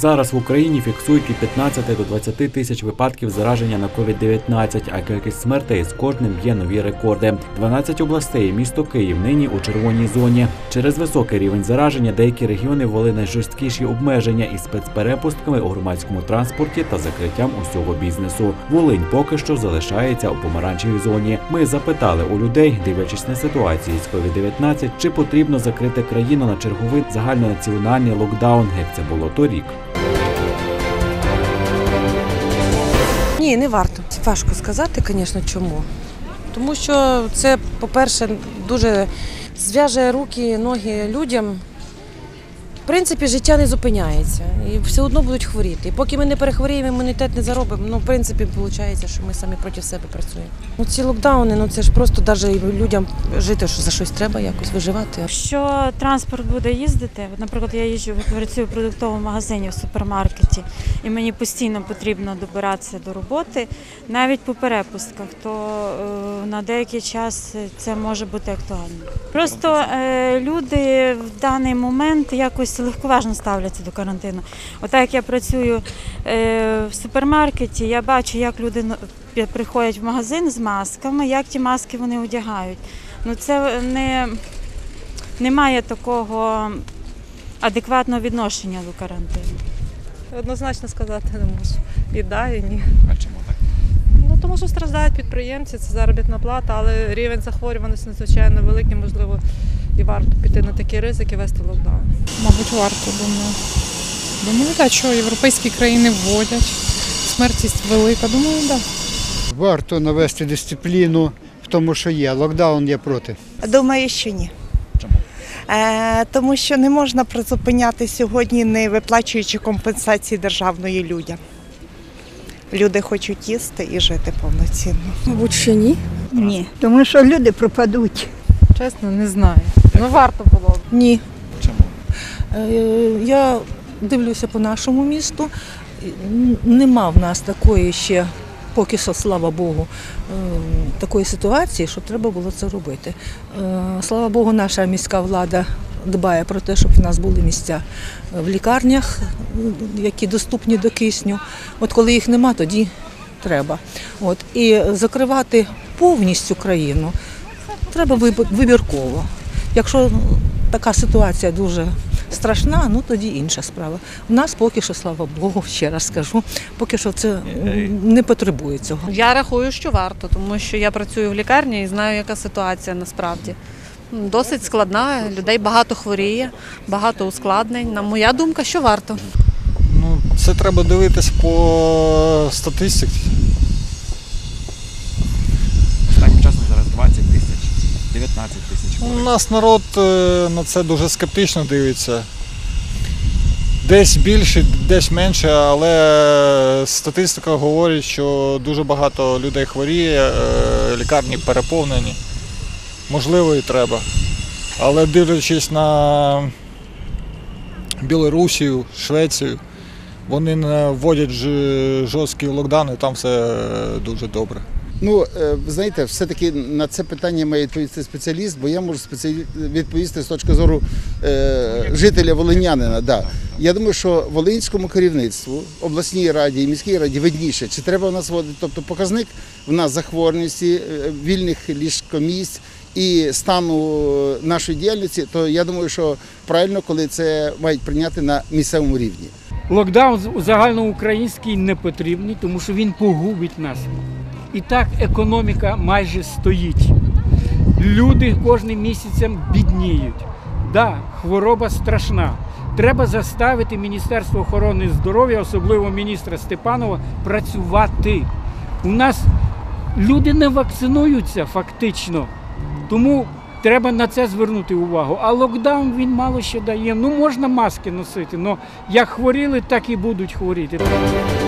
зараз в Україні фіксують від 15 до 20 тисяч випадків зараження на COVID-19, а кількість смертей з кожним б'є нові рекорди. 12 областей і місто Київ нині у червоній зоні. Через високий рівень зараження деякі регіони ввели найжорсткіші обмеження із спецперепустками у громадському транспорті та закриттям усього бізнесу. Волинь поки що залишається у помаранчевій зоні. Ми запитали у людей, дивлячись на ситуацію з COVID-19, чи потрібно закрити країну на черговий загальнонаціональний локдаун, як це було торік. Ні, не варто. Важко сказати, звісно, чому. Тому що це, по-перше, дуже зв'яже руки, ноги людям. В принципі, життя не зупиняється і все одно будуть хворіти. І поки ми не перехворіємо, імунітет не заробимо, в принципі, виходить, що ми самі проти себе працюємо. Ці локдауни, це ж просто навіть людям жити, що за щось треба якось виживати. Якщо транспорт буде їздити, наприклад, я їжджу, працюю в продуктовому магазині, в супермаркеті, і мені постійно потрібно добиратися до роботи, навіть по перепустках, то на деякий час це може бути актуально. Просто люди в даний момент якось легковажно ставляться до карантину. Отак, як я працюю в супермаркеті, я бачу, як люди приходять в магазин з масками, як ті маски вони одягають. Це немає такого адекватного відношення до карантину. Однозначно сказати не можу. І да, і ні. А чому так? Тому що страждають підприємці, це заробітна плата, але рівень захворюваності надзвичайно великий, можливо, і варто піти на такі ризики, вести локдаун. Мабуть, варто, думаю. Думаю, так, що європейські країни вводять, смертність велика, думаю, так. Варто навести дисципліну в тому, що є. Локдаун я проти. Думаю, що ні. Чому? Тому що не можна призупиняти сьогодні, не виплачуючи компенсації державної людям. Люди хочуть їсти і жити повноцінно. Мабуть, що ні. Ні, тому що люди пропадуть. Чесно, не знаю. Варто було б. Ні. Чому? Я дивлюся по нашому місту. Нема в нас такої ще, поки що, слава Богу, такої ситуації, що треба було це робити. Слава Богу, наша міська влада дбає про те, щоб в нас були місця в лікарнях, які доступні до кисню. От коли їх нема, тоді треба. І закривати повністю країну треба вибірково. Якщо така ситуація дуже страшна, тоді інша справа. У нас поки що, слава Богу, ще раз скажу, поки що це не потребує цього. Я рахую, що варто, тому що я працюю в лікарні і знаю, яка ситуація насправді. Досить складна, людей багато хворіє, багато ускладнень. На моя думка, що варто. Це треба дивитись по статистиці. Останнім часом зараз 20 тисяч, 19 тисяч. У нас народ на це дуже скептично дивиться. Десь більше, десь менше, але статистика говорить, що дуже багато людей хворіє, лікарні переповнені. Можливо, і треба. Але дивлячись на Білорусію, Швецію, вони не вводять жорсткі локдауни, там все дуже добре. Ви знаєте, все-таки на це питання має відповісти спеціаліст, бо я можу відповісти з точки зору жителя волинянина. Да. Я думаю, що волинському керівництву, обласній раді і міській раді видніше, чи треба у нас вводити, тобто показник в нас захворюваності, вільних ліжкомісць і стану нашої діяльності, то я думаю, що правильно, коли це мають прийняти на місцевому рівні. Локдаун загальноукраїнський не потрібний, тому що він погубить нас. І так економіка майже стоїть. Люди кожним місяцем бідніють. Да, хвороба страшна. Треба заставити Міністерство охорони здоров'я, особливо міністра Степанова, працювати. У нас люди не вакцинуються фактично, тому треба на це звернути увагу. А локдаун він мало що дає. Можна маски носити, але як хворіли, так і будуть хворіти.